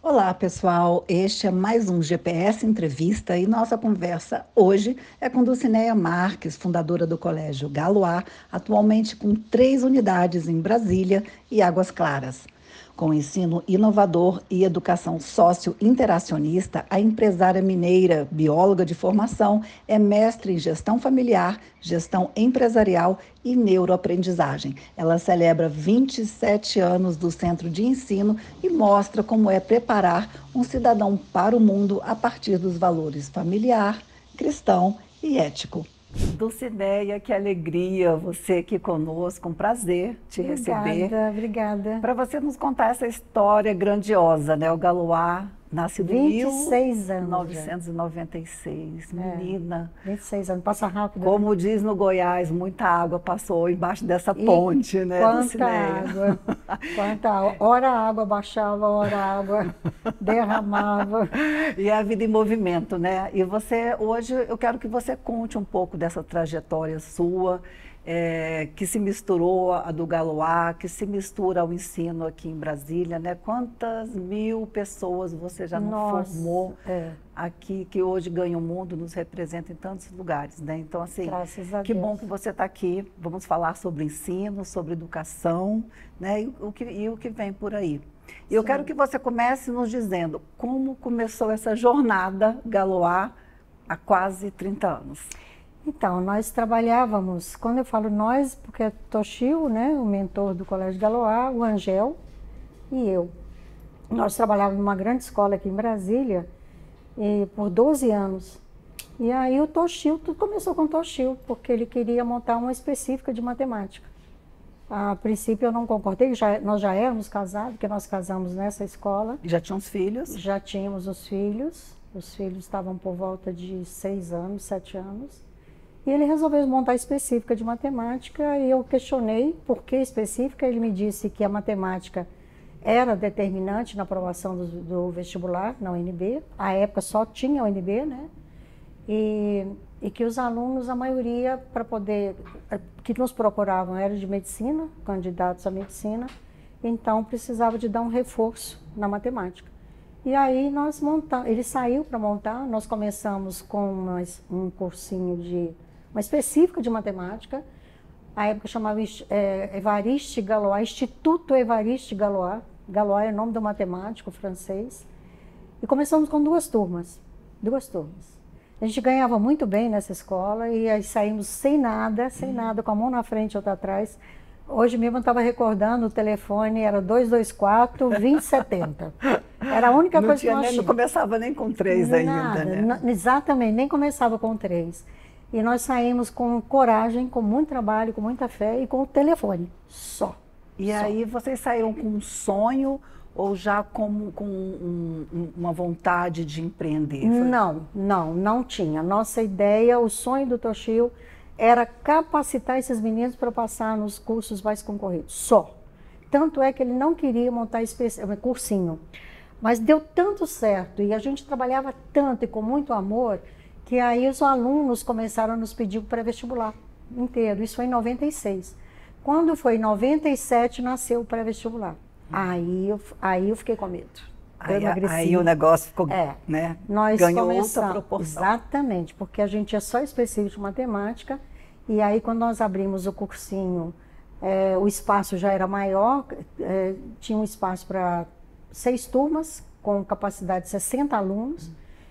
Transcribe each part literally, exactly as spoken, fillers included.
Olá, pessoal. Este é mais um G P S Entrevista e nossa conversa hoje é com Dulcineia Marques, fundadora do Colégio Galoá, atualmente com três unidades em Brasília e Águas Claras. Com ensino inovador e educação sócio-interacionista, a empresária mineira, bióloga de formação, é mestre em gestão familiar, gestão empresarial e neuroaprendizagem. Ela celebra vinte e sete anos do Centro de Ensino e mostra como é preparar um cidadão para o mundo a partir dos valores familiar, cristão e ético. Dulcineia, que alegria você aqui conosco, um prazer te receber. Obrigada, obrigada. Para você nos contar essa história grandiosa, né? O Galoá, nascido em vinte e seis anos já. mil novecentos e noventa e seis, menina. vinte e seis anos, passa rápido. Como diz no Goiás, muita água passou embaixo dessa ponte, e né, quanta Dulcineia? água, quanta água. Ora a água baixava, ora a água derramava. E a vida em movimento, né? E você, hoje, eu quero que você conte um pouco dessa trajetória sua, é, que se misturou a do Galoá, que se mistura ao ensino aqui em Brasília, né? Quantas mil pessoas você já não Nossa, formou é. aqui, que hoje ganha o mundo, nos representa em tantos lugares, né? Então, assim, Graças a que Deus. bom que você está aqui. Vamos falar sobre ensino, sobre educação, né? E o que, e o que vem por aí. E eu Sim. quero que você comece nos dizendo como começou essa jornada Galoá há quase trinta anos. Então, nós trabalhávamos, quando eu falo nós, porque é Toshio, né, o mentor do Colégio Galoá, o Angel e eu. Nós trabalhávamos numa grande escola aqui em Brasília e, por doze anos. E aí o Toshio, tudo começou com o Toshio, porque ele queria montar uma específica de matemática. A princípio eu não concordei, já, nós já éramos casados, porque nós casamos nessa escola. E já tinha uns filhos? Já tínhamos os filhos, os filhos estavam por volta de seis anos, sete anos. E ele resolveu montar a específica de matemática e eu questionei por que específica. Ele me disse que a matemática era determinante na aprovação do, do vestibular, na U N B. À época só tinha a U N B, né? E, e que os alunos, a maioria, para poder, que nos procuravam era de medicina, candidatos à medicina, então precisava de dar um reforço na matemática. E aí nós montamos, ele saiu para montar, nós começamos com uma, um cursinho de, uma específica de matemática, a época chamava é, Évariste Galois, Instituto Évariste Galois, Galois é o nome do matemático francês, e começamos com duas turmas, duas turmas. A gente ganhava muito bem nessa escola e aí saímos sem nada, sem nada, com a mão na frente e outra atrás. Hoje mesmo eu estava recordando, o telefone era dois dois quatro, vinte e setenta. Era a única não coisa tinha que nós nem, tínhamos. Não começava nem com três Nada, ainda, né? Exatamente, nem começava com três. E nós saímos com coragem, com muito trabalho, com muita fé e com o telefone, só. E só. aí vocês saíram com um sonho ou já com, com um, um, uma vontade de empreender? Foi? Não, não, não tinha. Nossa ideia, o sonho do Toshio era capacitar esses meninos para passar nos cursos mais concorridos, só. Tanto é que ele não queria montar um cursinho. Mas deu tanto certo e a gente trabalhava tanto e com muito amor que aí os alunos começaram a nos pedir o pré-vestibular inteiro. Isso foi em noventa e seis. Quando foi em noventa e sete, nasceu o pré-vestibular. Aí eu, aí eu fiquei com medo. Aí, aí o negócio ficou, é, né? Nós ganhou começamos, outra proporção. Exatamente, porque a gente é só específico de matemática e aí quando nós abrimos o cursinho, é, o espaço já era maior, é, tinha um espaço para seis turmas, com capacidade de sessenta alunos,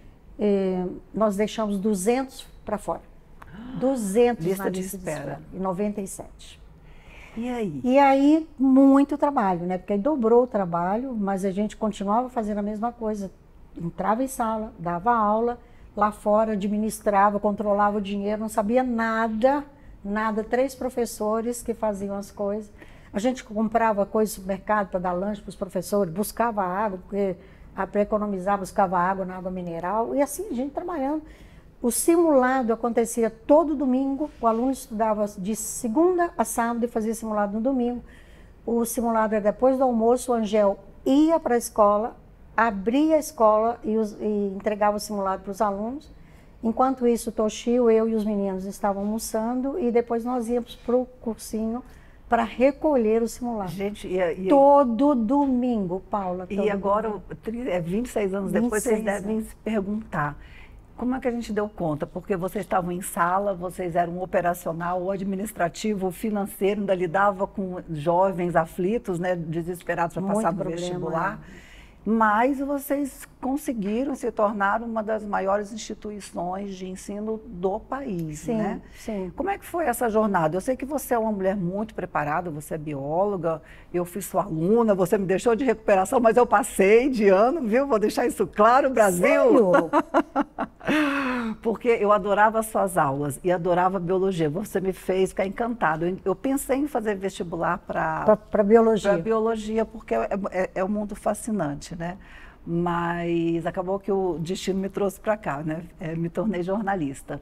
e nós deixamos duzentos para fora. duzentos lista na de lista espera. de espera, em noventa e sete. E aí? E aí, muito trabalho, né? Porque aí dobrou o trabalho, mas a gente continuava fazendo a mesma coisa. Entrava em sala, dava aula, lá fora administrava, controlava o dinheiro, não sabia nada, nada. Três professores que faziam as coisas. A gente comprava coisas no supermercado para dar lanche para os professores, buscava água, porque para economizar, buscava água na água mineral, e assim a gente trabalhando. O simulado acontecia todo domingo, o aluno estudava de segunda a sábado e fazia simulado no domingo. O simulado era depois do almoço, o Angel ia para a escola, abria a escola e, os, e entregava o simulado para os alunos. Enquanto isso, o Toshio, eu e os meninos estavam almoçando e depois nós íamos para o cursinho para recolher o simulado. Gente, e, e, todo domingo, Paula. E todo agora, domingo. é vinte e seis anos depois, vocês devem se perguntar, como é que a gente deu conta? Porque vocês estavam em sala, vocês eram operacional, o administrativo, o financeiro, ainda lidava com jovens aflitos, né, desesperados para passar no vestibular. É. Mas vocês conseguiram se tornar uma das maiores instituições de ensino do país, sim, né? Sim. Como é que foi essa jornada? Eu sei que você é uma mulher muito preparada, você é bióloga, eu fui sua aluna, você me deixou de recuperação, mas eu passei de ano, viu? Vou deixar isso claro, Brasil! Sério? Porque eu adorava as suas aulas e adorava biologia. Você me fez ficar encantada. Eu, eu pensei em fazer vestibular para para biologia. Para biologia, porque é, é, é um mundo fascinante, né? Mas acabou que o destino me trouxe para cá, né? É, me tornei jornalista.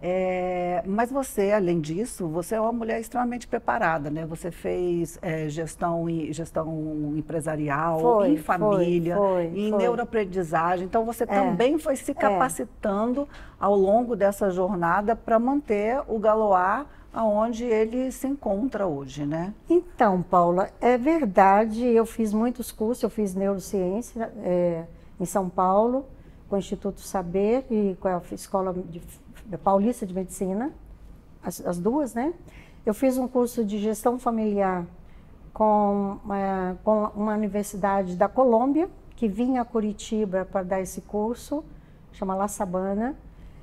É, mas você, além disso, você é uma mulher extremamente preparada, né? Você fez é, gestão, gestão empresarial, foi, em família, foi, foi, em foi. neuroaprendizagem. Então, você é, também foi se capacitando é. ao longo dessa jornada para manter o Galois aonde ele se encontra hoje, né? Então, Paula, é verdade, eu fiz muitos cursos, eu fiz neurociência é, em São Paulo, com o Instituto Saber e com a Escola de, Paulista de Medicina, as, as duas, né? Eu fiz um curso de gestão familiar com, é, com uma universidade da Colômbia, que vinha a Curitiba para dar esse curso, chama La Sabana.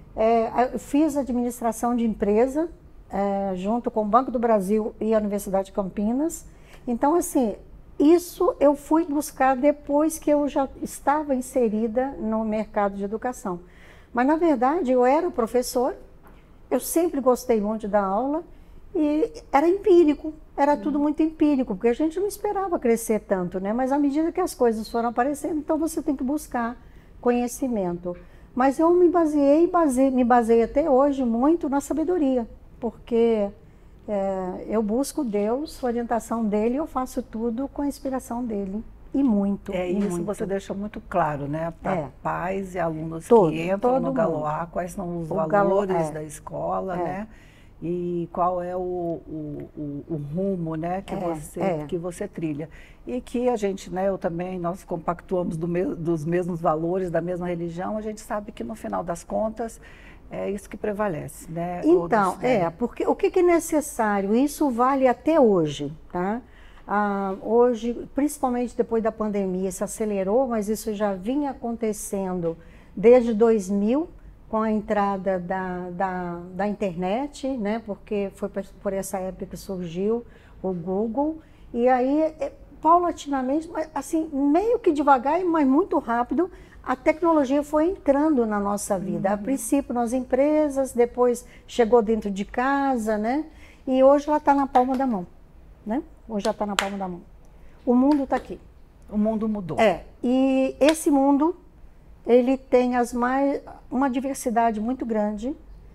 É, eu fiz administração de empresa, É, junto com o Banco do Brasil e a Universidade de Campinas. Então, assim, isso eu fui buscar depois que eu já estava inserida no mercado de educação. Mas, na verdade, eu era professora, eu sempre gostei muito de dar aula e era empírico, era hum. tudo muito empírico, porque a gente não esperava crescer tanto, né? Mas à medida que as coisas foram aparecendo, então você tem que buscar conhecimento. Mas eu me baseei, base, me baseei até hoje muito na sabedoria. Porque é, eu busco Deus, a orientação dele, e eu faço tudo com a inspiração dele. E muito. É e isso muito. Você deixa muito claro, né? Para é. pais e alunos todo, que entram no Galois, quais são os o valores Galo, é. da escola, é. né? E qual é o, o, o, o rumo, né, que, é, você, é. que você trilha. E que a gente, né, eu também, nós compactuamos do me, dos mesmos valores, da mesma religião, a gente sabe que no final das contas é isso que prevalece, né? Então, Outros, é, né? porque o que, que é necessário? Isso vale até hoje, tá? Ah, hoje, principalmente depois da pandemia, se acelerou, mas isso já vinha acontecendo desde dois mil, com a entrada da, da, da internet, né? Porque foi por essa época que surgiu o Google, e aí, paulatinamente, assim, meio que devagar, mas muito rápido, a tecnologia foi entrando na nossa vida. Uhum. A princípio nas empresas, depois chegou dentro de casa, né? E hoje ela está na palma da mão, né? Hoje já está na palma da mão. O mundo está aqui. O mundo mudou. É, e esse mundo, ele tem as mais, uma diversidade muito grande,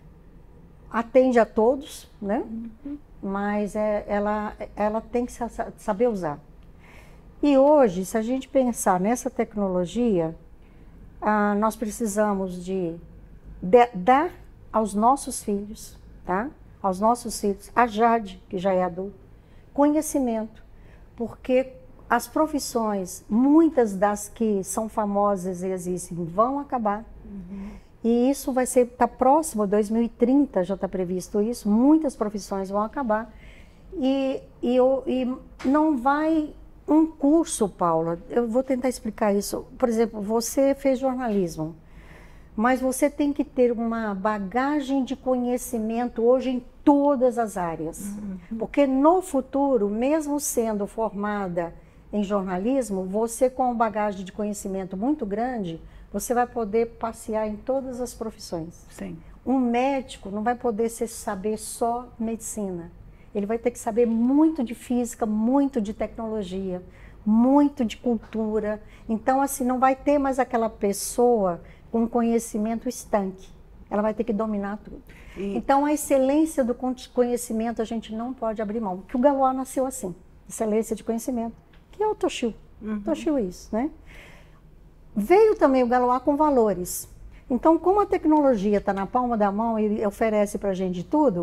atende a todos, né? Uhum. Mas é, ela, ela tem que saber usar. E hoje, se a gente pensar nessa tecnologia, ah, nós precisamos de, de dar aos nossos filhos, tá? Aos nossos filhos, a Jade, que já é adulta, conhecimento, porque as profissões, muitas das que são famosas e existem, vão acabar. Uhum. E isso vai ser, está próximo, dois mil e trinta já está previsto isso, muitas profissões vão acabar. E, e, e não vai um curso, Paula, eu vou tentar explicar isso. Por exemplo, você fez jornalismo, mas você tem que ter uma bagagem de conhecimento hoje em todas as áreas. Uhum. Porque no futuro, mesmo sendo formada em jornalismo, você com bagagem de conhecimento muito grande, você vai poder passear em todas as profissões. Sim. Um médico não vai poder ser, saber só medicina. Ele vai ter que saber muito de física, muito de tecnologia, muito de cultura. Então, assim, não vai ter mais aquela pessoa com conhecimento estanque. Ela vai ter que dominar tudo. E... Então, a excelência do conhecimento a gente não pode abrir mão. Porque o Galois nasceu assim, excelência de conhecimento, que é o Toshio. Uhum. Toshio isso, né? Veio também o Galois com valores. Então, como a tecnologia está na palma da mão e oferece para a gente tudo,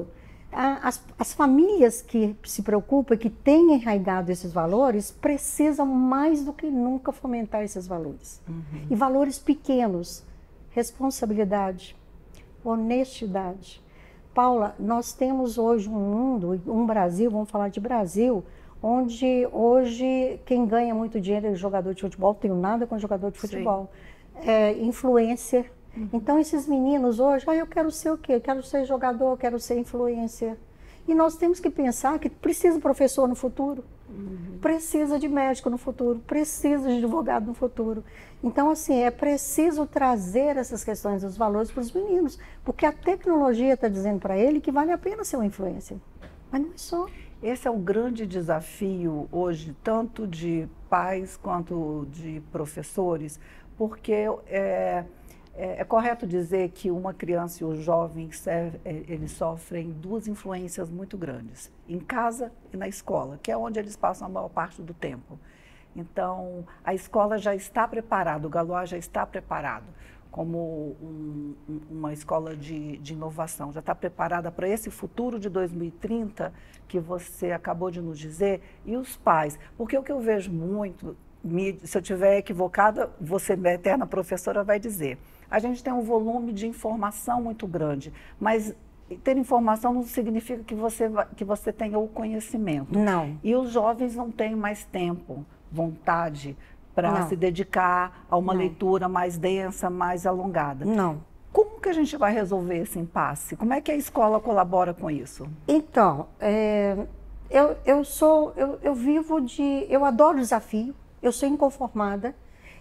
As, as famílias que se preocupam, que têm enraizado esses valores, precisam mais do que nunca fomentar esses valores. Uhum. E valores pequenos, responsabilidade, honestidade. Paula, nós temos hoje um mundo, um Brasil, vamos falar de Brasil, onde hoje quem ganha muito dinheiro é jogador de futebol, não tenho nada com jogador de futebol, é, influencer. Uhum. Então esses meninos hoje, ah, eu quero ser o quê? Eu quero ser jogador, eu quero ser influencer. E nós temos que pensar que precisa de professor no futuro, uhum. precisa de médico no futuro, precisa de advogado no futuro. Então, assim, é preciso trazer essas questões dos valores para os meninos, porque a tecnologia está dizendo para ele que vale a pena ser uma influencer. Mas não é só. Esse é o grande desafio hoje, tanto de pais quanto de professores, porque é, é, é correto dizer que uma criança e o jovem, eles sofrem duas influências muito grandes, em casa e na escola, que é onde eles passam a maior parte do tempo. Então, a escola já está preparada, o Galois já está preparado como um, uma escola de, de inovação, já está preparada para esse futuro de dois mil e trinta que você acabou de nos dizer, e os pais, porque o que eu vejo muito, me, se eu estiver equivocada, você, minha eterna professora, vai dizer, a gente tem um volume de informação muito grande, mas ter informação não significa que você, que você tenha o conhecimento. Não. E os jovens não têm mais tempo, vontade, para se dedicar a uma não. leitura mais densa, mais alongada. Não. Como que a gente vai resolver esse impasse? Como é que a escola colabora com isso? Então, é, eu, eu sou, eu, eu vivo de, eu adoro desafio, eu sou inconformada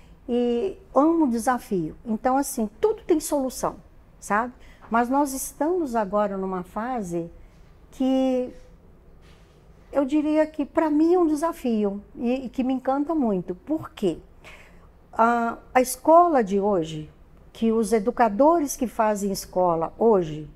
e amo desafio. Então, assim, tudo tem solução, sabe? Mas nós estamos agora numa fase que eu diria que para mim é um desafio e, e que me encanta muito. Por quê? A, a escola de hoje, que os educadores que fazem escola hoje,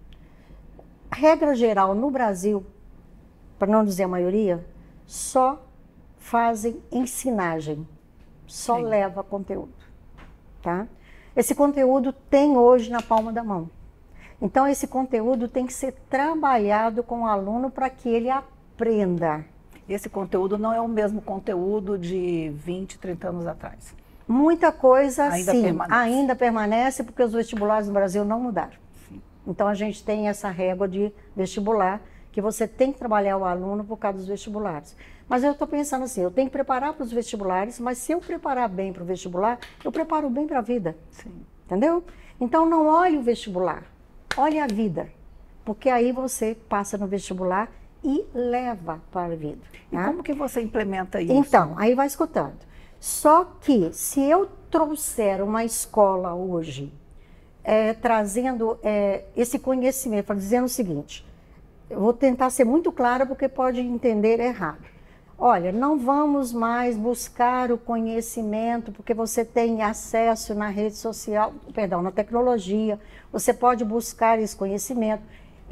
regra geral no Brasil, para não dizer a maioria, só fazem ensinagem, só Sim. leva conteúdo, tá? Esse conteúdo tem hoje na palma da mão. Então esse conteúdo tem que ser trabalhado com o aluno para que ele aprenda. Esse conteúdo não é o mesmo conteúdo de vinte, trinta anos atrás. Muita coisa, ainda sim, permanece. ainda permanece, porque os vestibulares no Brasil não mudaram. Sim. Então a gente tem essa régua de vestibular, que você tem que trabalhar o aluno por causa dos vestibulares. Mas eu estou pensando assim, eu tenho que preparar para os vestibulares, mas se eu preparar bem para o vestibular, eu preparo bem para a vida. Sim. Entendeu? Então não olhe o vestibular, olhe a vida, porque aí você passa no vestibular e leva para a vida. E tá? Como que você implementa isso? Então, aí vai escutando. Só que se eu trouxer uma escola hoje, é, trazendo é, esse conhecimento, dizendo o seguinte, eu vou tentar ser muito clara porque pode entender errado. Olha, não vamos mais buscar o conhecimento porque você tem acesso na rede social, perdão, na tecnologia, você pode buscar esse conhecimento,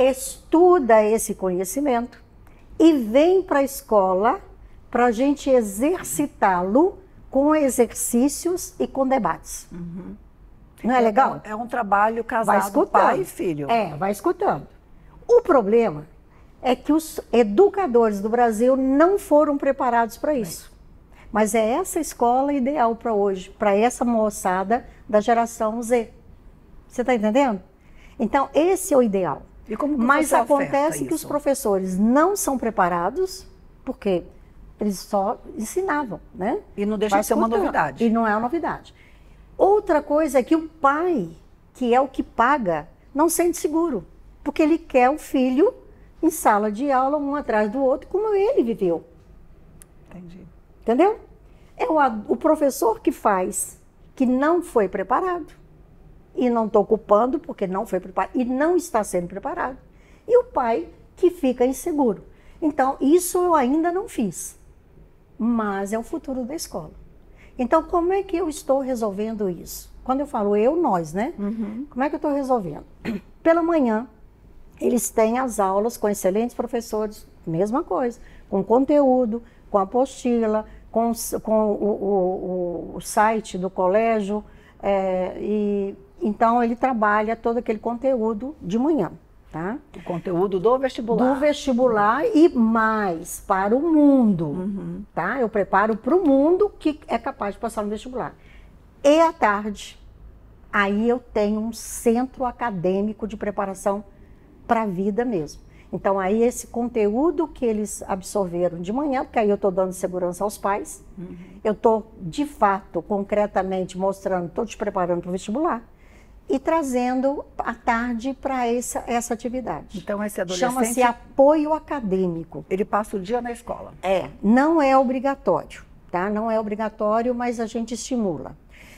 estuda esse conhecimento e vem para a escola para a gente exercitá-lo com exercícios e com debates. Uhum. Não é, é legal? É um trabalho casado pai e filho. É, vai escutando. O problema é que os educadores do Brasil não foram preparados para isso. Mas é essa escola ideal para hoje, para essa moçada da geração Z. Você está entendendo? Então, esse é o ideal. E como que Mas você acontece que isso? os professores não são preparados, porque eles só ensinavam, né? E não deixa de ser uma novidade. E não é uma novidade. Outra coisa é que o pai, que é o que paga, não sente seguro, porque ele quer o filho em sala de aula, um atrás do outro, como ele viveu. Entendi. Entendeu? É o, o professor que faz, que não foi preparado. E não estou culpando, porque não foi preparado, e não está sendo preparado. E o pai que fica inseguro. Então, isso eu ainda não fiz. Mas é o futuro da escola. Então, como é que eu estou resolvendo isso? Quando eu falo eu, nós, né? Uhum. Como é que eu estou resolvendo? Pela manhã, eles têm as aulas com excelentes professores, mesma coisa, com conteúdo, com apostila, com, com o, o, o site do colégio, é, e então ele trabalha todo aquele conteúdo de manhã. Tá? O conteúdo do vestibular. Do vestibular e mais para o mundo. Uhum. Tá? Eu preparo para o mundo que é capaz de passar no vestibular. E à tarde, aí eu tenho um centro acadêmico de preparação para a vida mesmo. Então, aí esse conteúdo que eles absorveram de manhã, porque aí eu estou dando segurança aos pais, uhum. eu estou, de fato, concretamente mostrando, estou te preparando para o vestibular, e trazendo à tarde para essa, essa atividade. Então, esse adolescente... Chama-se apoio acadêmico. Ele passa o dia na escola. É, não é obrigatório, tá? Não é obrigatório, mas a gente estimula.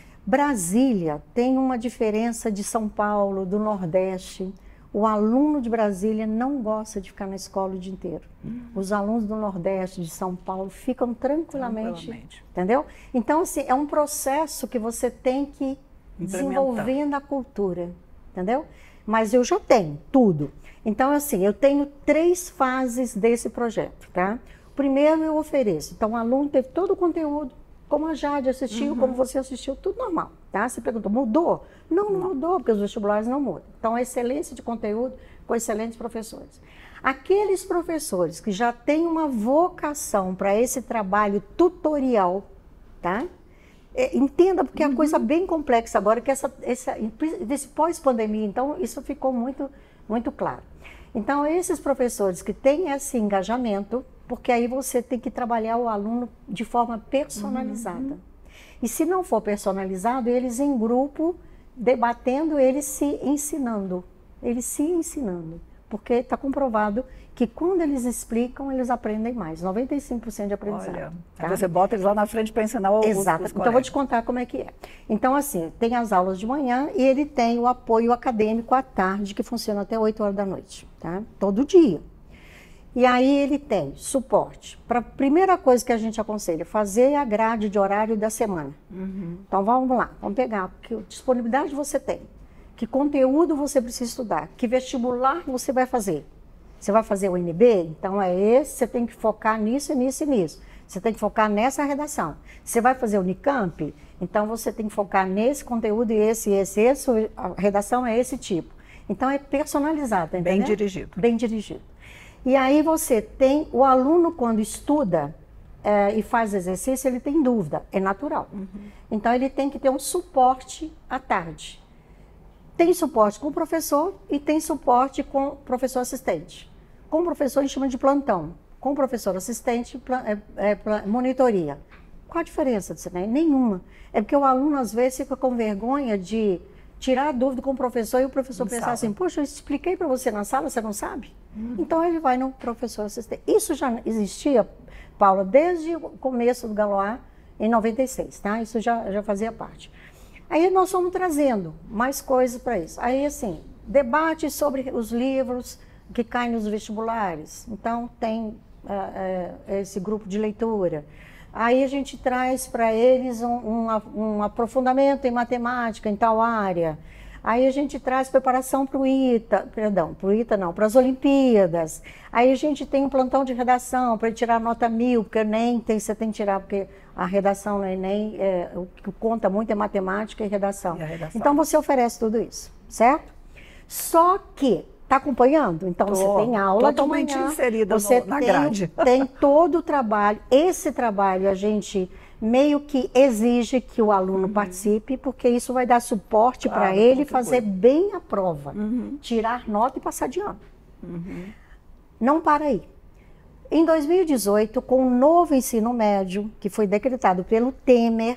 Brasília tem uma diferença de São Paulo, do Nordeste. O aluno de Brasília não gosta de ficar na escola o dia inteiro. Hum. Os alunos do Nordeste, de São Paulo, ficam tranquilamente, tranquilamente. Entendeu? Então, assim, é um processo que você tem que desenvolvendo a cultura, entendeu? Mas eu já tenho tudo. Então, assim, eu tenho três fases desse projeto, tá? Primeiro, eu ofereço. Então, o aluno teve todo o conteúdo, como a Jade assistiu, uhum. como você assistiu, tudo normal, tá? Você perguntou, mudou? Não, não mudou, porque os vestibulares não mudam. Então, a excelência de conteúdo com excelentes professores. Aqueles professores que já têm uma vocação para esse trabalho tutorial, tá? É, entenda, porque é uma coisa bem complexa agora, que essa, essa, desse pós-pandemia, então, isso ficou muito, muito claro. Então, esses professores que têm esse engajamento, porque aí você tem que trabalhar o aluno de forma personalizada. Uhum. E se não for personalizado, eles em grupo, debatendo, eles se ensinando, eles se ensinando. Porque está comprovado que quando eles explicam, eles aprendem mais, noventa e cinco por cento de aprendizado. Olha, tá? Você bota eles lá na frente para ensinar o Exato, então eu vou te contar como é que é. Então assim, tem as aulas de manhã e ele tem o apoio acadêmico à tarde, que funciona até oito horas da noite, tá? Todo dia. E aí ele tem suporte. Para a primeira coisa que a gente aconselha, fazer a grade de horário da semana. Uhum. Então vamos lá, vamos pegar, que disponibilidade você tem. Que conteúdo você precisa estudar? Que vestibular você vai fazer? Você vai fazer o N B? Então é esse, você tem que focar nisso, nisso e nisso. Você tem que focar nessa redação. Você vai fazer o Unicamp? Então você tem que focar nesse conteúdo e esse, esse, esse. A redação é esse tipo. Então é personalizado, entendeu? Bem dirigido. Bem dirigido. E aí você tem, o aluno quando estuda é, e faz exercício, ele tem dúvida, é natural. Uhum. Então ele tem que ter um suporte à tarde. Tem suporte com o professor e tem suporte com o professor assistente. Com o professor a gente chama de plantão. Com o professor assistente, plan, é, é, monitoria. Qual a diferença disso? Né? Nenhuma. É porque o aluno às vezes fica com vergonha de tirar a dúvida com o professor e o professor pensar sala. assim, poxa, eu expliquei para você na sala, você não sabe? Uhum. Então ele vai no professor assistente. Isso já existia, Paula, desde o começo do Galois, em noventa e seis, tá? Isso já, já fazia parte. Aí nós fomos trazendo mais coisas para isso. Aí, assim, debate sobre os livros que caem nos vestibulares. Então, tem uh, uh, esse grupo de leitura. Aí a gente traz para eles um, um, um aprofundamento em matemática, em tal área. Aí a gente traz preparação para o ITA, perdão, para o ITA não, para as Olimpíadas. Aí a gente tem um plantão de redação para tirar nota mil, porque o Enem tem, você tem que tirar, porque a redação no Enem, é, o que conta muito é matemática e redação. E a redação. Então você oferece tudo isso, certo? Só que, está acompanhando? Então Tô, você tem aula totalmente de manhã, inserida você no, na tem, grade. Tem todo o trabalho. Esse trabalho a gente meio que exige que o aluno uhum. participe, porque isso vai dar suporte claro, para ele fazer coisa. bem a prova, uhum. tirar nota e passar de ano. Uhum. Não para aí. Em dois mil e dezoito, com o novo ensino médio, que foi decretado pelo Temer,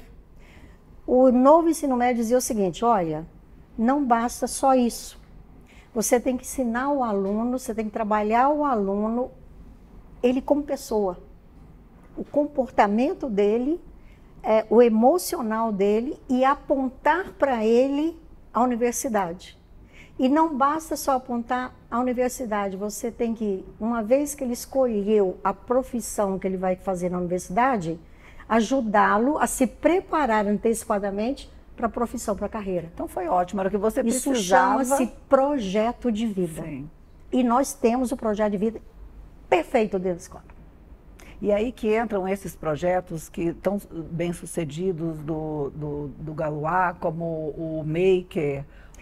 o novo ensino médio dizia o seguinte, olha, não basta só isso. Você tem que ensinar o aluno, você tem que trabalhar o aluno, ele como pessoa. O comportamento dele, é, o emocional dele e apontar para ele a universidade. E não basta só apontar a universidade, você tem que, uma vez que ele escolheu a profissão que ele vai fazer na universidade, ajudá-lo a se preparar antecipadamente para a profissão, para a carreira. Então foi ótimo, era o que você Isso precisava. Isso chama-se projeto de vida. Sim. E nós temos o projeto de vida perfeito dentro da escola. E aí que entram esses projetos que estão bem sucedidos do, do, do Galois, como o Maker,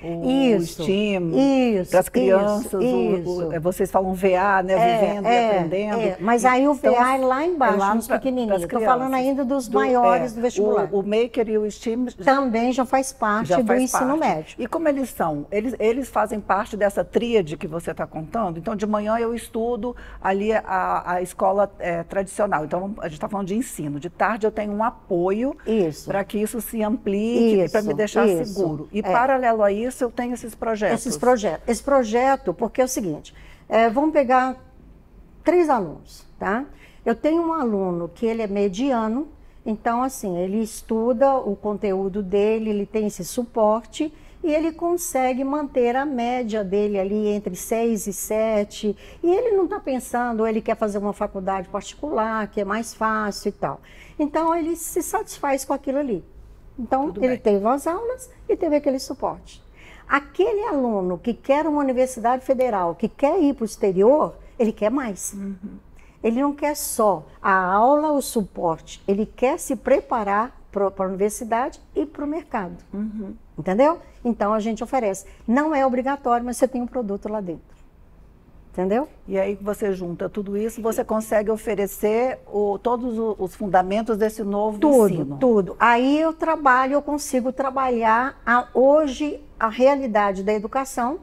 o isso, STEAM, isso, para as crianças, isso, o, o, isso. vocês falam V A, né? É, Vivendo é, e aprendendo. É. Mas aí o V A então, é lá embaixo, é lá nos pra, pequenininhos. Estou falando ainda dos do, maiores é, do vestibular. O, o Maker e o STEAM também já faz parte já do faz ensino parte. médio. E como eles são? Eles, eles fazem parte dessa tríade que você está contando? Então, de manhã eu estudo ali a, a escola é, tradicional. Então, a gente está falando de ensino. De tarde eu tenho um apoio para que isso se amplie, para me deixar isso. seguro. E, é. paralelo a isso, eu tenho esses projetos. Esses projetos. Esse projeto, porque é o seguinte, é, vamos pegar três alunos, tá? Eu tenho um aluno que ele é mediano, então, assim, ele estuda o conteúdo dele, ele tem esse suporte e ele consegue manter a média dele ali entre seis e sete. E ele não está pensando, ele quer fazer uma faculdade particular, que é mais fácil e tal. Então, ele se satisfaz com aquilo ali. Então, Tudo ele bem. teve as aulas e teve aquele suporte. Aquele aluno que quer uma universidade federal, que quer ir para o exterior, ele quer mais. Uhum. Ele não quer só a aula, o suporte. Ele quer se preparar para a universidade e para o mercado. Uhum. Entendeu? Então, a gente oferece. Não é obrigatório, mas você tem um produto lá dentro. Entendeu? E aí você junta tudo isso, você consegue oferecer o, todos os fundamentos desse novo tudo, ensino. Tudo, tudo. Aí eu trabalho, eu consigo trabalhar a, hoje a realidade da educação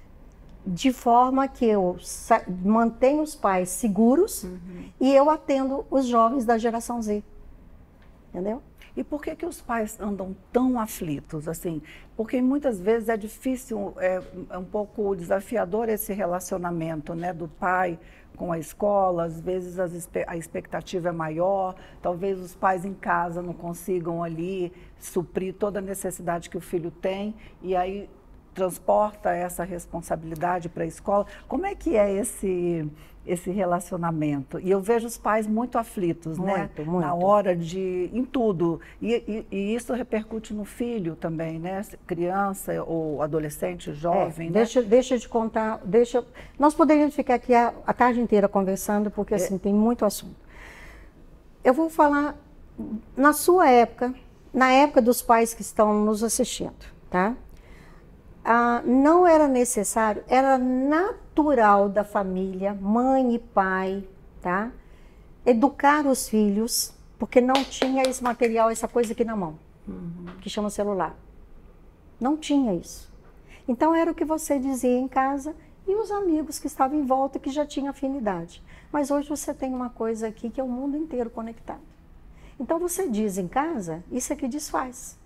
de forma que eu mantenho os pais seguros uhum. e eu atendo os jovens da geração Z. Entendeu? E por que que os pais andam tão aflitos, assim? Porque muitas vezes é difícil, é, é um pouco desafiador esse relacionamento, né, do pai com a escola, às vezes as, a expectativa é maior, talvez os pais em casa não consigam ali suprir toda a necessidade que o filho tem, e aí transporta essa responsabilidade para a escola. Como é que é esse... esse relacionamento? E eu vejo os pais muito aflitos, muito, né? Muito. Na hora de... em tudo. E, e, e isso repercute no filho também, né? Criança ou adolescente, jovem, é, né? Deixa, deixa de contar... Deixa... Nós poderíamos ficar aqui a, a tarde inteira conversando, porque, assim, é. tem muito assunto. Eu vou falar na sua época, na época dos pais que estão nos assistindo, tá? Ah, não era necessário, era natural da família, mãe e pai, tá? Educar os filhos, porque não tinha esse material, essa coisa aqui na mão, uhum. que chama celular. Não tinha isso. Então era o que você dizia em casa e os amigos que estavam em volta que já tinham afinidade. Mas hoje você tem uma coisa aqui que é o mundo inteiro conectado. Então você diz em casa, isso aqui desfaz.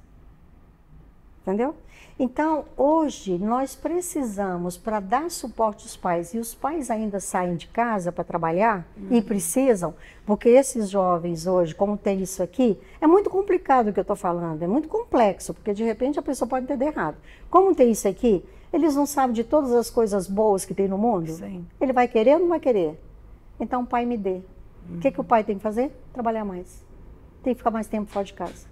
Entendeu? Então, hoje, nós precisamos, para dar suporte aos pais, e os pais ainda saem de casa para trabalhar, uhum. e precisam, porque esses jovens hoje, como tem isso aqui, é muito complicado o que eu estou falando, é muito complexo, porque de repente a pessoa pode entender errado. Como tem isso aqui, eles não sabem de todas as coisas boas que tem no mundo? Sim. Ele vai querer ou não vai querer? Então, o pai me dê. Uhum. O que, que o pai tem que fazer? Trabalhar mais. Tem que ficar mais tempo fora de casa.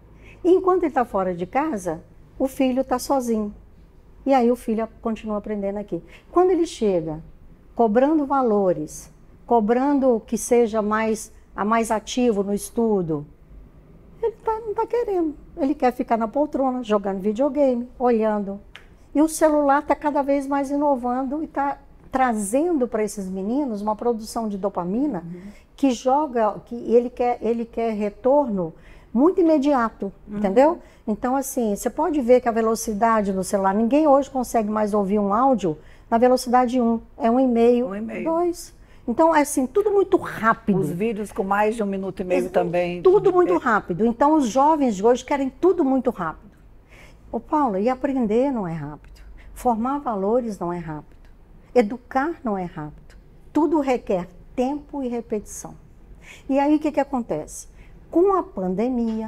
E enquanto ele está fora de casa, o filho está sozinho. E aí o filho continua aprendendo aqui. Quando ele chega, cobrando valores, cobrando que seja mais, a mais ativo no estudo, ele tá, não está querendo. Ele quer ficar na poltrona, jogando videogame, olhando. E o celular está cada vez mais inovando e está trazendo para esses meninos uma produção de dopamina uhum. que joga, que ele quer, ele quer retorno muito imediato, uhum. entendeu? Então, assim, você pode ver que a velocidade no celular, ninguém hoje consegue mais ouvir um áudio na velocidade um, é um e meio, um e meio. dois. Então, é assim, tudo muito rápido. Os vídeos com mais de um minuto e meio é, também. Tudo muito rápido. Então, os jovens de hoje querem tudo muito rápido. Ô, Paula, e aprender não é rápido. Formar valores não é rápido. Educar não é rápido. Tudo requer tempo e repetição. E aí, o que que acontece? Com a pandemia,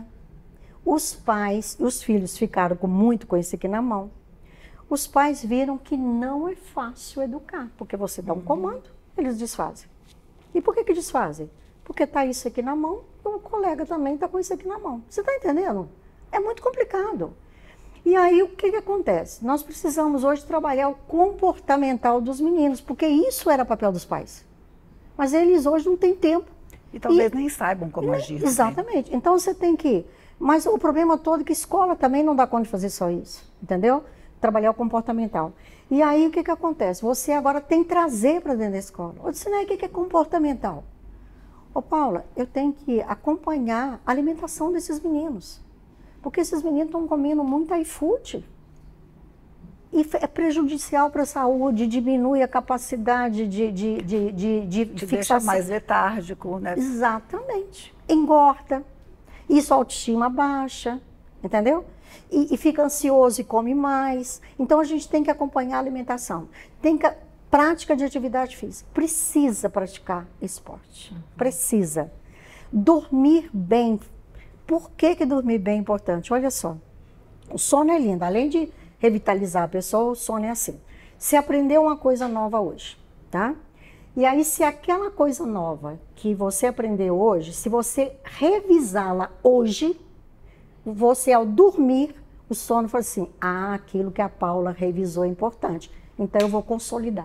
os pais e os filhos ficaram com muito com isso aqui na mão. Os pais viram que não é fácil educar, porque você dá um comando, eles desfazem. E por que que desfazem? Porque está isso aqui na mão, e o colega também está com isso aqui na mão. Você está entendendo? É muito complicado. E aí o que que acontece? Nós precisamos hoje trabalhar o comportamental dos meninos, porque isso era papel dos pais. Mas eles hoje não têm tempo. E talvez e, nem saibam como agir. Exatamente. Né? Então você tem que... Mas o problema todo é que a escola também não dá conta de fazer só isso, entendeu? trabalhar o comportamental. E aí, o que que acontece? Você agora tem que trazer para dentro da escola. Ô, Sinei, o que que é comportamental? Ô, Paula, eu tenho que acompanhar a alimentação desses meninos. Porque esses meninos estão comendo muito iFood. E é prejudicial para a saúde, diminui a capacidade de, de, de, de, de, de fixação. Deixa mais letárgico, né? Exatamente. Engorda. Isso, a autoestima baixa, entendeu? E, e fica ansioso e come mais. Então, a gente tem que acompanhar a alimentação. Tem que... Prática de atividade física. Precisa praticar esporte. Uhum. Precisa. Dormir bem. Por que que dormir bem é importante? Olha só. O sono é lindo. Além de revitalizar a pessoa, o sono é assim. Você aprendeu uma coisa nova hoje, tá? E aí, se aquela coisa nova que você aprendeu hoje, se você revisá-la hoje, você, ao dormir, o sono fala assim, ah, aquilo que a Paula revisou é importante. Então, eu vou consolidar.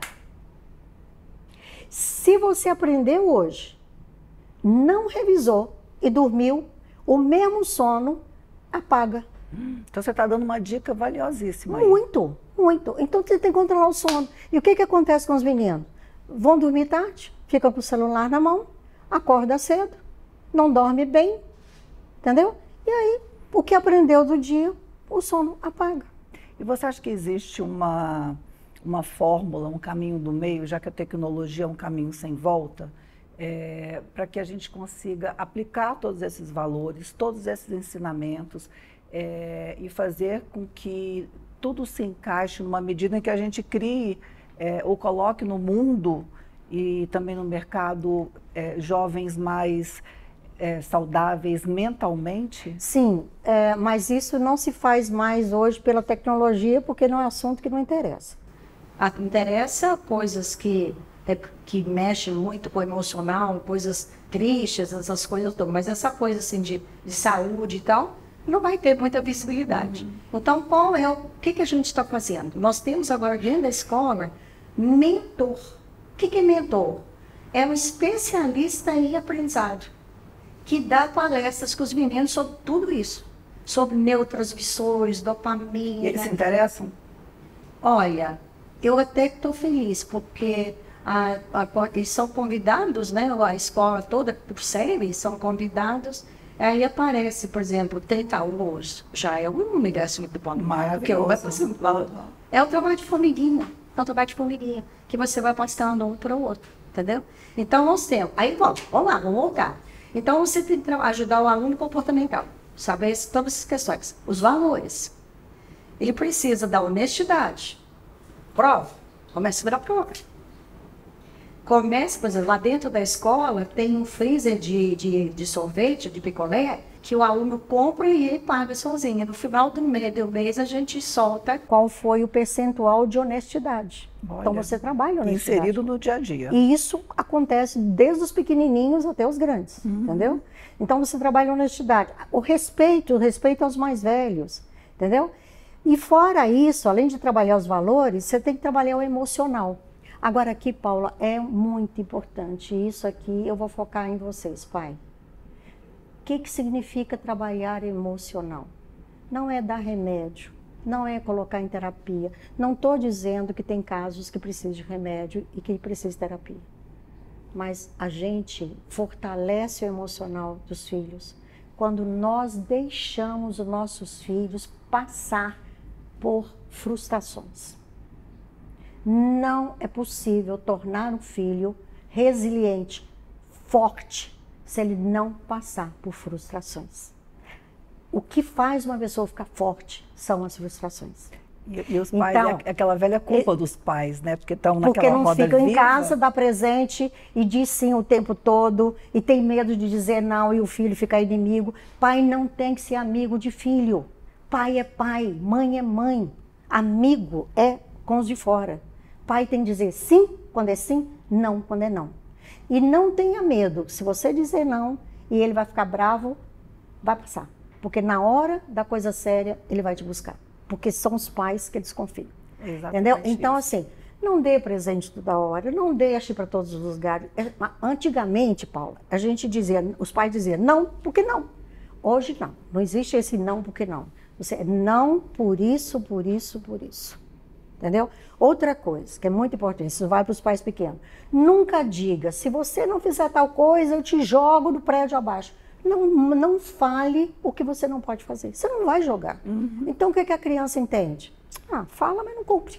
Se você aprendeu hoje, não revisou e dormiu, o mesmo sono apaga. Então, você está dando uma dica valiosíssima aí. Muito, muito. Então, você tem que controlar o sono. E o que que acontece com os meninos? Vão dormir tarde, ficam com o celular na mão, acorda cedo, não dorme bem, entendeu? E aí, o que aprendeu do dia, o sono apaga. E você acha que existe uma... uma fórmula, um caminho do meio, já que a tecnologia é um caminho sem volta, é, para que a gente consiga aplicar todos esses valores, todos esses ensinamentos é, e fazer com que tudo se encaixe numa medida em que a gente crie é, ou coloque no mundo e também no mercado é, jovens mais é, saudáveis mentalmente? Sim, é, mas isso não se faz mais hoje pela tecnologia, porque não é assunto que não interessa. Interessa coisas que, é, que mexem muito com o emocional, coisas tristes, essas coisas todas, mas essa coisa assim de, de saúde e tal, não vai ter muita visibilidade. Uhum. Então, qual é o que, que a gente está fazendo? Nós temos agora dentro da escola mentor. O que, que é mentor? É um especialista em aprendizado, que dá palestras com os meninos sobre tudo isso, sobre neurotransmissores, dopamina. E eles se interessam? Olha, eu até estou feliz, porque a, a, eles são convidados, né? A escola toda, por série, são convidados. Aí aparece, por exemplo, trinta alunos, já é um universo muito bom. Maravilhoso. É o trabalho de formiguinha, é o trabalho de formiguinha, que você vai passando um para o outro, entendeu? Então, nós temos, aí vamos, vamos lá, vamos voltar. Então, você tem que ajudar o aluno comportamental, saber todas essas questões. Os valores. Ele precisa da honestidade. Prova, comece a virar prova. Comece, por exemplo, lá dentro da escola tem um freezer de, de, de sorvete, de picolé, que o aluno compra e ele paga sozinho. No final do mês, do mês a gente solta qual foi o percentual de honestidade. Olha, então você trabalha a honestidade. Inserido no dia a dia. E isso acontece desde os pequenininhos até os grandes, uhum. Entendeu? Então você trabalha a honestidade. O respeito, o respeito aos mais velhos, entendeu? E fora isso, além de trabalhar os valores, você tem que trabalhar o emocional. Agora aqui, Paula, é muito importante. Isso aqui eu vou focar em vocês, pai. O que que significa trabalhar emocional? Não é dar remédio, não é colocar em terapia. Não estou dizendo que tem casos que precisam de remédio e que precisam de terapia. Mas a gente fortalece o emocional dos filhos quando nós deixamos os nossos filhos passar por frustrações. Não é possível tornar um filho resiliente, forte, se ele não passar por frustrações. O que faz uma pessoa ficar forte são as frustrações. E, e os pais, então, é aquela velha culpa é, dos pais, né? Porque estão naquela Porque não roda ficam viva. Em casa, dá presente e diz sim o tempo todo e tem medo de dizer não e o filho ficar inimigo. Pai não tem que ser amigo de filho. Pai é pai, mãe é mãe. Amigo é com os de fora. Pai tem que dizer sim quando é sim, não quando é não. E não tenha medo, se você dizer não e ele vai ficar bravo, vai passar. Porque na hora da coisa séria, ele vai te buscar. Porque são os pais que eles confiam. Exatamente. Entendeu? Então, isso. Assim, não dê presente toda hora, não deixe para todos os lugares. Antigamente, Paula, a gente dizia, os pais diziam não, porque não. Hoje não, não existe esse não, porque não. Você, não por isso, por isso, por isso. Entendeu? Outra coisa que é muito importante, isso vai para os pais pequenos. Nunca diga, se você não fizer tal coisa, eu te jogo do prédio abaixo. Não, não fale o que você não pode fazer. Você não vai jogar. Uhum. Então, o que, que a criança entende? Ah, fala, mas não cumpre.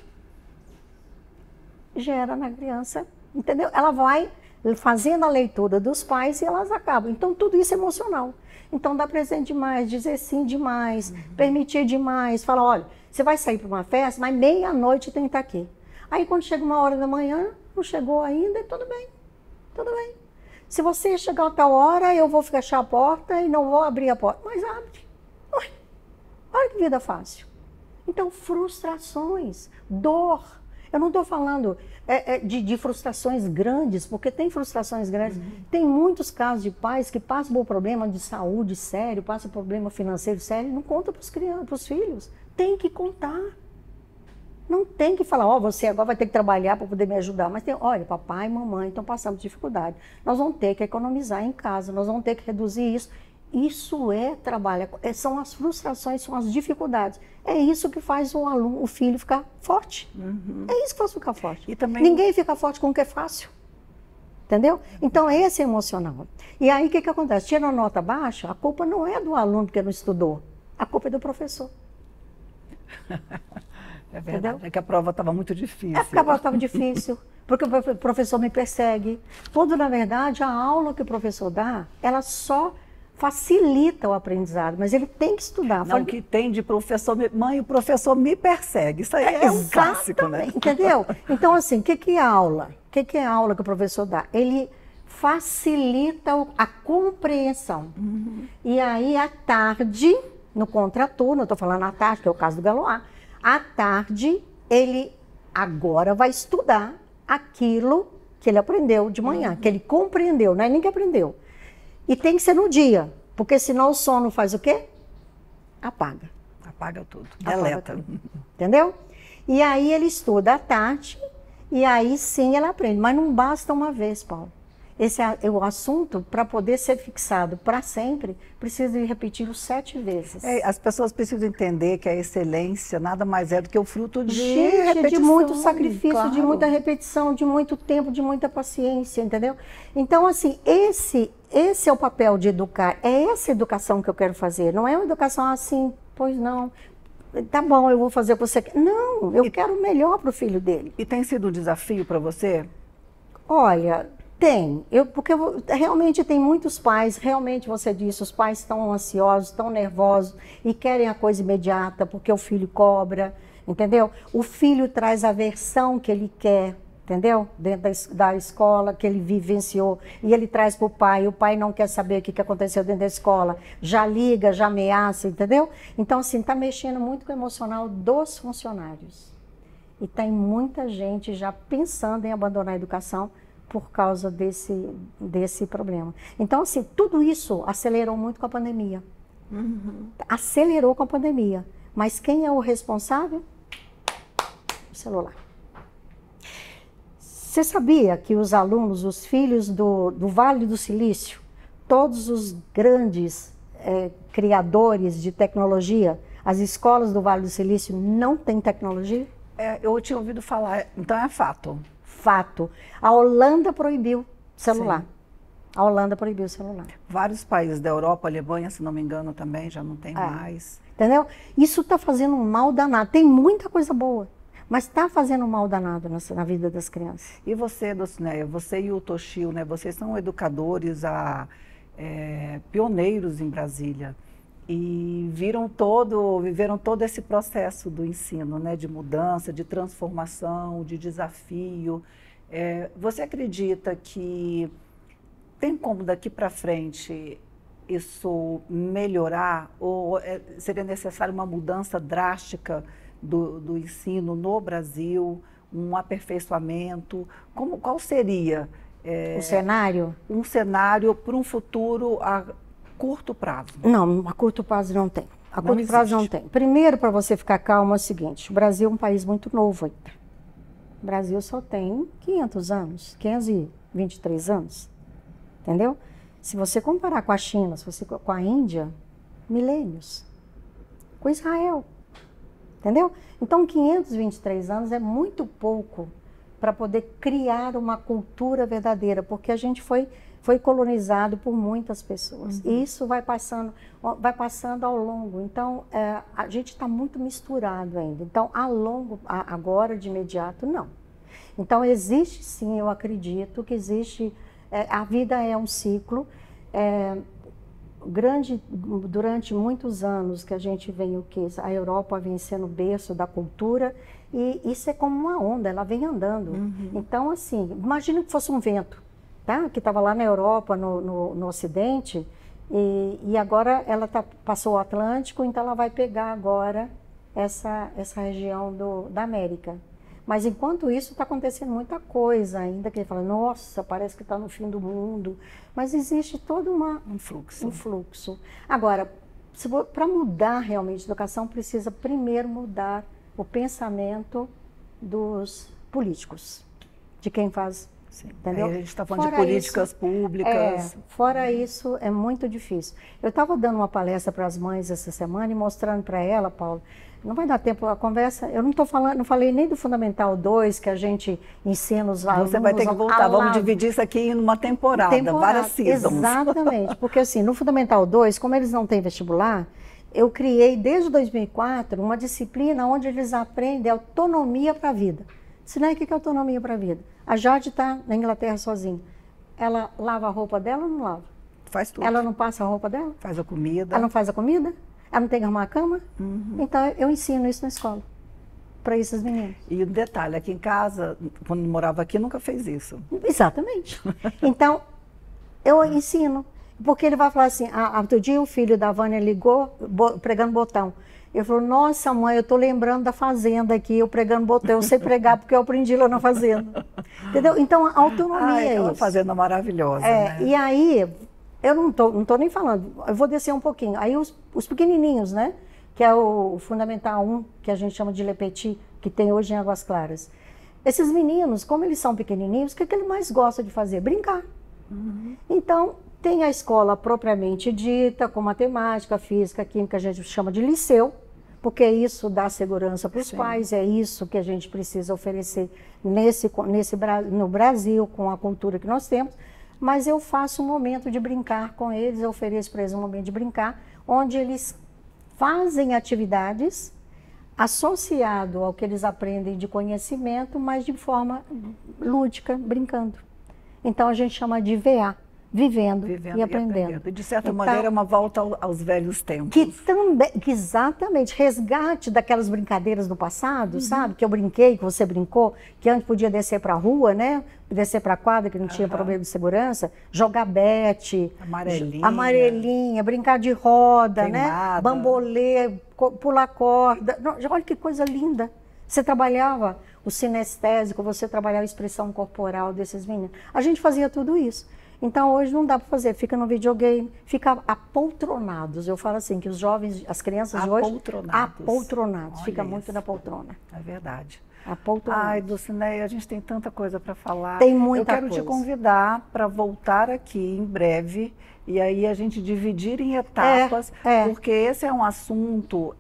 Gera na criança, entendeu? Ela vai fazendo a leitura dos pais e elas acabam. Então, tudo isso é emocional. Então, dar presente demais, dizer sim demais, uhum. permitir demais. Falar, olha, você vai sair para uma festa, mas meia-noite tem que estar aqui. Aí, quando chega uma hora da manhã, não chegou ainda, tudo bem, tudo bem. Se você chegar a tal hora, eu vou fechar a porta e não vou abrir a porta. Mas abre. Ui, olha que vida fácil. Então, frustrações, dor. Eu não estou falando é, é, de, de frustrações grandes, porque tem frustrações grandes. Uhum. Tem muitos casos de pais que passam por problema de saúde sério, passam por problema financeiro sério e não contam para os crianças, para os filhos. Tem que contar. Não tem que falar, ó, oh, você agora vai ter que trabalhar para poder me ajudar. Mas tem, olha, papai e mamãe estão passando dificuldade. Nós vamos ter que economizar em casa, nós vamos ter que reduzir isso. Isso é trabalho, são as frustrações, são as dificuldades. É isso que faz o aluno, o filho ficar forte. Uhum. É isso que faz ficar forte. E também... Ninguém fica forte com o que é fácil. Entendeu? Então, esse é emocional. E aí, o que, que acontece? Tira a nota baixa, a culpa não é do aluno que não estudou. A culpa é do professor. É verdade, entendeu? É que a prova estava muito difícil. É porque a prova estava difícil, porque o professor me persegue. Quando, na verdade, a aula que o professor dá, ela só facilita o aprendizado, mas ele tem que estudar. Não, Fala... que tem de professor, mãe, o professor me persegue. Isso aí é, é um clássico, né? Entendeu? Então, assim, o que, que é aula? O que, que é a aula que o professor dá? Ele facilita a compreensão. Uhum. E aí, à tarde, no contraturno, eu estou falando à tarde, que é o caso do Galois, à tarde, ele agora vai estudar aquilo que ele aprendeu de manhã, uhum. que ele compreendeu, não é nem que aprendeu. E tem que ser no dia, porque senão o sono faz o quê? Apaga. Apaga tudo, Apaga deleta. Tudo. Entendeu? E aí ele estuda à tarde, e aí sim ele aprende. Mas não basta uma vez, Paulo. Esse é o assunto, para poder ser fixado para sempre, precisa de repetir os sete vezes. É, as pessoas precisam entender que a excelência nada mais é do que o fruto de Gente, repetição. De muito sacrifício, claro. de muita repetição, de muito tempo, de muita paciência, entendeu? Então, assim, esse, esse é o papel de educar. É essa educação que eu quero fazer. Não é uma educação assim, pois não. Tá bom, eu vou fazer o que você quer. Não, eu e, quero o melhor para o filho dele. E tem sido um desafio para você? Olha... Tem, eu, porque eu, realmente tem muitos pais, realmente você disse, os pais estão ansiosos, estão nervosos e querem a coisa imediata porque o filho cobra, entendeu? O filho traz a versão que ele quer, entendeu? Dentro da, da escola que ele vivenciou e ele traz para o pai, o pai não quer saber o que, que aconteceu dentro da escola, já liga, já ameaça, entendeu? Então, assim, está mexendo muito com o emocional dos funcionários. E tem muita gente já pensando em abandonar a educação por causa desse, desse problema. Então, assim, tudo isso acelerou muito com a pandemia. Uhum. Acelerou com a pandemia. Mas quem é o responsável? O celular. Você sabia que os alunos, os filhos do, do Vale do Silício, todos os grandes é, criadores de tecnologia, as escolas do Vale do Silício não têm tecnologia? É, eu tinha ouvido falar, então é fato. Fato. A Holanda proibiu celular. Sim. A Holanda proibiu o celular. Vários países da Europa, Alemanha, se não me engano, também já não tem é. mais. Entendeu? Isso está fazendo um mal danado. Tem muita coisa boa, mas está fazendo um mal danado na, na vida das crianças. E você, Dulcineia, você e o Toshio, né? Vocês são educadores, a, é, pioneiros em Brasília. E viram todo, viveram todo esse processo do ensino, né, de mudança, de transformação, de desafio. É, você acredita que tem como daqui para frente isso melhorar ou é, seria necessário uma mudança drástica do, do ensino no Brasil, um aperfeiçoamento? Como, qual seria é, o cenário? Um cenário para um futuro a curto prazo? Não, a curto prazo não tem. A curto não prazo não tem. Primeiro, para você ficar calmo, é o seguinte, o Brasil é um país muito novo ainda. O Brasil só tem quinhentos anos, quinhentos e vinte e três anos, entendeu? Se você comparar com a China, se você com a Índia, milênios. com Israel. Entendeu? Então, quinhentos e vinte e três anos é muito pouco para poder criar uma cultura verdadeira, porque a gente foi, foi colonizado por muitas pessoas. Uhum. E isso vai passando, vai passando ao longo. Então, é, a gente está muito misturado ainda. Então, a longo, a, agora, de imediato, não. Então, existe sim, eu acredito que existe, é, a vida é um ciclo, é, grande, durante muitos anos que a gente vem, o que a Europa vem sendo berço da cultura, e isso é como uma onda, ela vem andando. Uhum. Então, assim, imagina que fosse um vento, tá? Que estava lá na Europa, no, no, no Ocidente, e, e agora ela tá, passou o Atlântico, então ela vai pegar agora essa, essa região do, da América. Mas enquanto isso está acontecendo muita coisa ainda, que ele fala, nossa, parece que está no fim do mundo. Mas existe todo uma, um fluxo. Um fluxo. Agora, para mudar realmente a educação, precisa primeiro mudar o pensamento dos políticos, de quem faz, sim, entendeu? Aí a gente está falando fora de políticas isso, públicas. É, fora isso, é muito difícil. Eu estava dando uma palestra para as mães essa semana e mostrando para ela, Paulo, não vai dar tempo a conversa, eu não estou falando, não falei nem do Fundamental dois, que a gente ensina os alunos. Você vai ter que voltar, vamos dividir isso aqui em uma temporada, temporada várias seasons. Exatamente, porque assim, no Fundamental dois, como eles não têm vestibular, eu criei desde dois mil e quatro uma disciplina onde eles aprendem autonomia para a vida. Senão, o que é autonomia para a vida? A Jade está na Inglaterra sozinha. Ela lava a roupa dela ou não lava? Faz tudo. Ela não passa a roupa dela? Faz a comida. Ela não faz a comida? Ela não tem que arrumar a cama? Uhum. Então, eu ensino isso na escola, para esses meninos. E um detalhe, aqui em casa, quando morava aqui, nunca fez isso. Exatamente. Então, eu ensino. Porque ele vai falar assim, ah, outro dia o filho da Vânia ligou, bo, pregando botão. Ele falou, nossa mãe, eu estou lembrando da fazenda aqui, eu pregando botão. Eu sei pregar porque eu aprendi lá na fazenda. Entendeu? Então, a autonomia ah, é é uma isso. fazenda maravilhosa, é, né? E aí, eu não estou não tô nem falando, eu vou descer um pouquinho. Aí os, os pequenininhos, né? Que é o, o Fundamental um, que a gente chama de Le Petit, que tem hoje em Águas Claras. Esses meninos, como eles são pequenininhos, o que, que ele mais gosta de fazer? Brincar. Uhum. Então, tem a escola propriamente dita, com matemática, física, química, a gente chama de liceu, porque isso dá segurança para os pais, é isso que a gente precisa oferecer nesse, nesse, no Brasil, com a cultura que nós temos. Mas eu faço um momento de brincar com eles, eu ofereço para eles um momento de brincar, onde eles fazem atividades associado ao que eles aprendem de conhecimento, mas de forma lúdica, brincando. Então a gente chama de V A. Vivendo, Vivendo e, aprendendo. e aprendendo. E, de certa então, maneira, é uma volta ao, aos velhos tempos. Que também, que exatamente, resgate daquelas brincadeiras do passado, uhum. sabe? Que eu brinquei, que você brincou, que antes podia descer para a rua, né? Descer para a quadra, que não tinha uhum. problema de segurança. Jogar bete. Amarelinha. Amarelinha, brincar de roda, Queimada. né? Bambolê, pular corda. Olha que coisa linda. Você trabalhava o sinestésico, você trabalhava a expressão corporal desses meninos. A gente fazia tudo isso. Então, hoje não dá para fazer, fica no videogame, fica apoltronados. Eu falo assim, que os jovens, as crianças de hoje... Apoltronados. Apoltronados, Olha fica isso. muito na poltrona. É verdade. Apoltronados. Ai, Dulcineia, a gente tem tanta coisa para falar. Tem muita Eu quero coisa. te convidar para voltar aqui em breve, e aí a gente dividir em etapas, é, é. porque esse é um assunto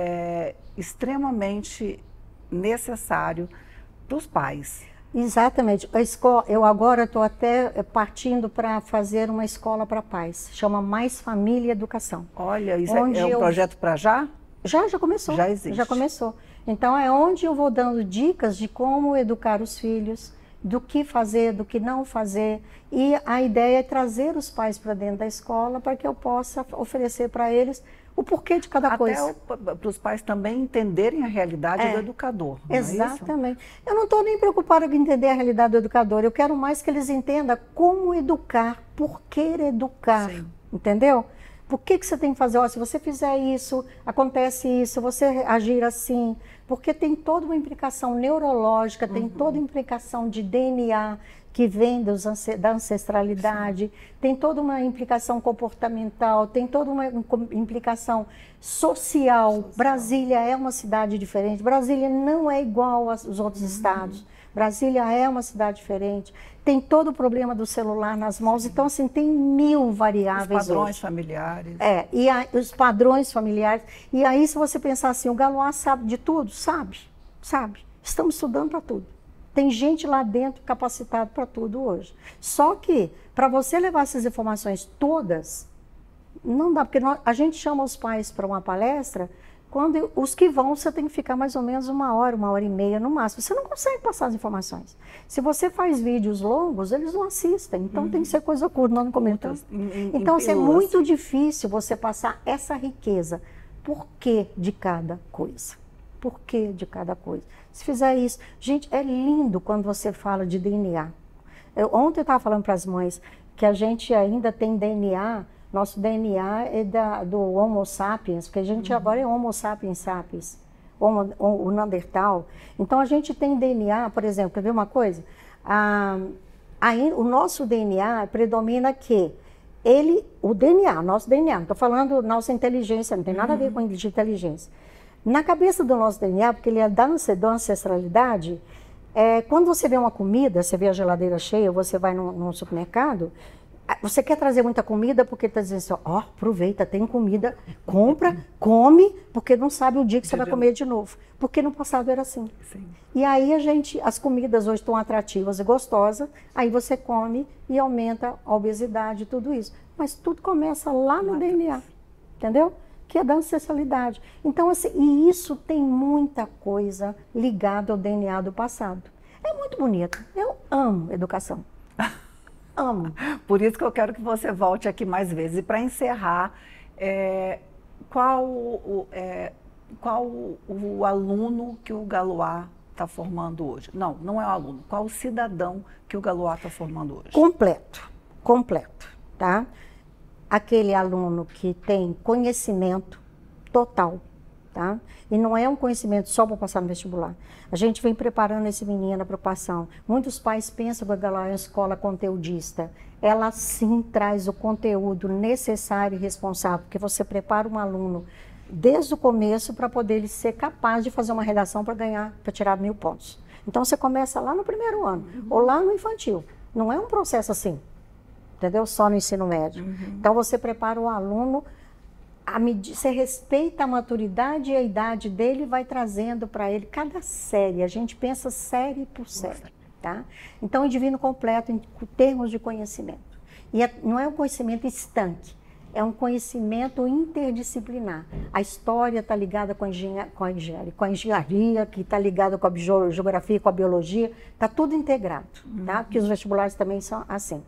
é, extremamente necessário para os pais. Exatamente. A escola, eu agora estou até partindo para fazer uma escola para pais. Chama Mais Família e Educação. Olha, isso é, é um eu... projeto para já? Já, já começou. Já existe. Já começou. Então, é onde eu vou dando dicas de como educar os filhos, do que fazer, do que não fazer. E a ideia é trazer os pais para dentro da escola para que eu possa oferecer para eles o porquê de cada Até coisa. para os pais também entenderem a realidade é, do educador. Não exatamente. É isso? Eu não estou nem preocupada em entender a realidade do educador. Eu quero mais que eles entendam como educar, por que educar. Sim. Entendeu? Por que, que você tem que fazer? Ó, se você fizer isso, acontece isso, você agir assim. Porque tem toda uma implicação neurológica, tem uhum. toda uma implicação de D N A, que vem dos, da ancestralidade, sim, tem toda uma implicação comportamental, tem toda uma implicação social. social. Brasília é uma cidade diferente, Brasília não é igual aos outros uhum. estados, Brasília é uma cidade diferente, tem todo o problema do celular nas mãos, sim, então assim, tem mil variáveis. Os padrões hoje. familiares. É, e a, os padrões familiares, e aí se você pensar assim, o Galois sabe de tudo? Sabe, sabe, estamos estudando para tudo. Tem gente lá dentro capacitada para tudo hoje. Só que, para você levar essas informações todas, não dá, porque nós, a gente chama os pais para uma palestra, quando os que vão, você tem que ficar mais ou menos uma hora, uma hora e meia no máximo. Você não consegue passar as informações. Se você faz vídeos longos, eles não assistem. Então, uhum. tem que ser coisa curta, não comentando. Então, assim, é muito difícil você passar essa riqueza. Por que de cada coisa? Por que de cada coisa? Se fizer isso, gente, é lindo quando você fala de D N A. Eu, ontem eu estava falando para as mães que a gente ainda tem D N A, nosso D N A é da, do Homo sapiens, porque a gente uhum. agora é Homo sapiens sapiens, homo, o Neandertal. Então a gente tem D N A, por exemplo, quer ver uma coisa? Ah, aí, o nosso D N A predomina que ele, o D N A, nosso D N A, não estou falando nossa inteligência, não tem nada a ver com inteligência. Na cabeça do nosso D N A, porque ele é da ancestralidade, é, quando você vê uma comida, você vê a geladeira cheia, você vai num, num supermercado, você quer trazer muita comida porque está dizendo assim, ó, oh, aproveita, tem comida, compra, come, porque não sabe o dia que você vai comer de novo. Porque no passado era assim. Sim. E aí a gente, as comidas hoje estão atrativas e gostosas, aí você come e aumenta a obesidade e tudo isso. Mas tudo começa lá no D N A, entendeu? Que é da ancestralidade. Então, assim, e isso tem muita coisa ligada ao D N A do passado. É muito bonito. Eu amo educação. Amo. Por isso que eu quero que você volte aqui mais vezes. E para encerrar, é, qual, o, é, qual o, o aluno que o Galois está formando hoje? Não, não é o aluno. Qual o cidadão que o Galois está formando hoje? Completo, completo, tá? Aquele aluno que tem conhecimento total, tá? E não é um conhecimento só para passar no vestibular. A gente vem preparando esse menino para a ocupação. Muitos pais pensam que a Galois é uma escola conteudista. Ela sim traz o conteúdo necessário e responsável, porque você prepara um aluno desde o começo para poder ele ser capaz de fazer uma redação para ganhar, para tirar mil pontos. Então você começa lá no primeiro ano, uhum. ou lá no infantil. Não é um processo assim. Entendeu? Só no ensino médio. Uhum. Então, você prepara o aluno, a medida, você respeita a maturidade e a idade dele e vai trazendo para ele cada série. A gente pensa série por série, tá? Então, o divino completo em termos de conhecimento. E é, não é um conhecimento estanque, é um conhecimento interdisciplinar. A história está ligada com a, engenharia, com, a engenharia, com a engenharia, que está ligada com a geografia, com a biologia, está tudo integrado, uhum. tá? Porque os vestibulares também são assim.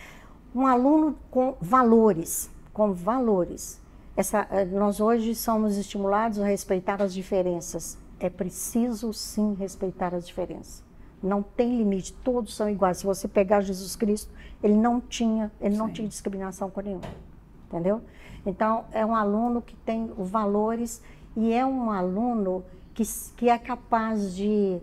Um aluno com valores, com valores. Essa, nós hoje somos estimulados a respeitar as diferenças. É preciso, sim, respeitar as diferenças. Não tem limite, todos são iguais. Se você pegar Jesus Cristo, ele não tinha, ele não tinha discriminação com nenhum, entendeu? Então, é um aluno que tem valores e é um aluno que, que é capaz de...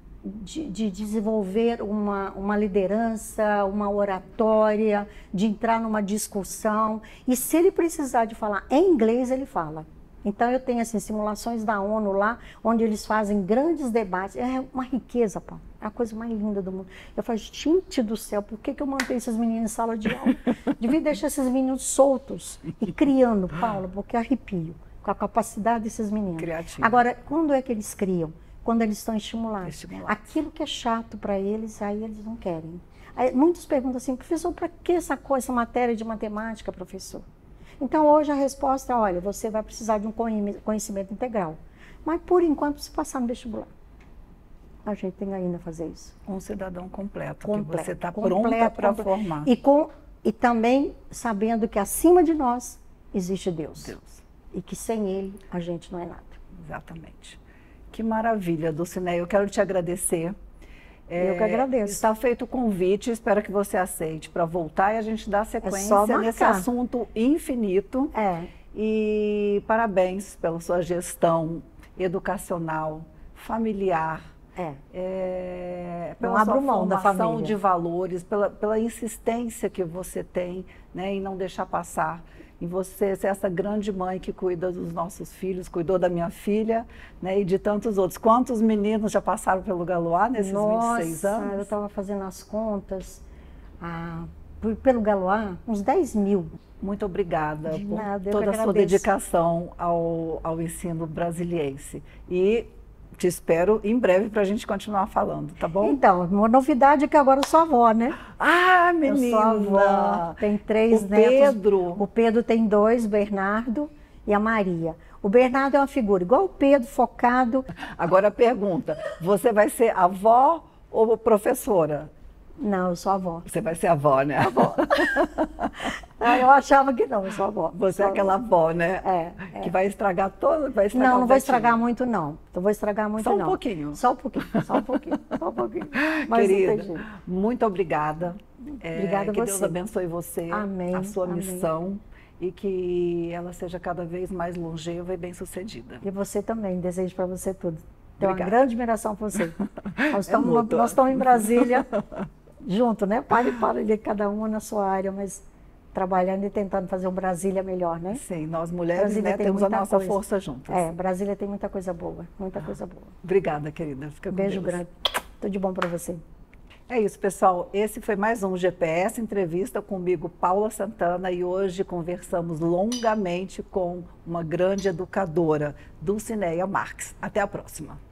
De, de desenvolver uma, uma liderança, uma oratória, de entrar numa discussão. E se ele precisar de falar em inglês, ele fala. Então, eu tenho assim, simulações da ONU lá, onde eles fazem grandes debates. É uma riqueza, pá. É a coisa mais linda do mundo. Eu falo, gente do céu, por que, que eu mantenho esses meninos em sala de aula? Devia deixar esses meninos soltos e criando, Paula, porque arrepio com a capacidade desses meninos. Criativo. Agora, quando é que eles criam? Quando eles estão estimulados. Estimulado. Aquilo que é chato para eles, aí eles não querem. Aí, muitos perguntam assim, professor, para que essa coisa, essa matéria de matemática, professor? Então, hoje a resposta é, olha, você vai precisar de um conhecimento integral. Mas, por enquanto, se passar no vestibular. A gente tem ainda a fazer isso. Um cidadão completo, completo que você está pronta para formar. E, com, e também sabendo que acima de nós existe Deus. Deus. E que sem Ele a gente não é nada. Exatamente. Que maravilha, Dulcineia. Eu quero te agradecer. Eu que agradeço. É, está feito o convite, espero que você aceite para voltar e a gente dar sequência é nesse assunto infinito. É. E parabéns pela sua gestão educacional, familiar, É. É, Não pela abro sua mão da formação família. de valores, pela, pela insistência que você tem, né, em não deixar passar. E você ser essa grande mãe que cuida dos nossos filhos, cuidou da minha filha, né, e de tantos outros. Quantos meninos já passaram pelo Galois nesses Nossa, vinte e seis anos? eu estava fazendo as contas, ah, por- pelo Galois, uns dez mil. Muito obrigada De por nada, eu toda que a sua agradeço. dedicação ao, ao ensino brasiliense. E te espero em breve para a gente continuar falando, tá bom? Então, uma novidade é que agora eu sou avó, né? Ah, Eu sou avó, menina! tem três O netos. Pedro. O Pedro tem dois, o Bernardo e a Maria. O Bernardo é uma figura igual o Pedro, focado. Agora a pergunta, você vai ser avó ou professora? Não, eu sou avó. Você vai ser avó, né? Avó. Ah, eu achava que não, eu sou avó. Você é Sou aquela avó, né? É, é. Que vai estragar todo, vai estragar Não, o não vou netinho. estragar muito, não. Não vou estragar muito, Só um não. pouquinho. Só um pouquinho, só um pouquinho, só um pouquinho. Mas não tem Querida, jeito. muito obrigada. É, Obrigada a que você. Deus abençoe você, Amém, a sua amém. missão, e que ela seja cada vez mais longeva e bem-sucedida. E você também, desejo para você tudo. Tenho uma Obrigada. grande admiração por você. Nós estamos, mútua. nós estamos em Brasília, junto, né? Para e para ali, cada uma na sua área, mas trabalhando e tentando fazer um Brasília melhor, né? Sim, nós mulheres, Brasília né, tem temos a muita nossa coisa. força juntas. É, Brasília tem muita coisa boa, muita coisa boa. Obrigada, querida. Fica com Beijo Deus. grande. Tudo de bom para você. É isso, pessoal. Esse foi mais um G P S Entrevista comigo, Paula Santana, e hoje conversamos longamente com uma grande educadora, Dulcineia Marques. Até a próxima.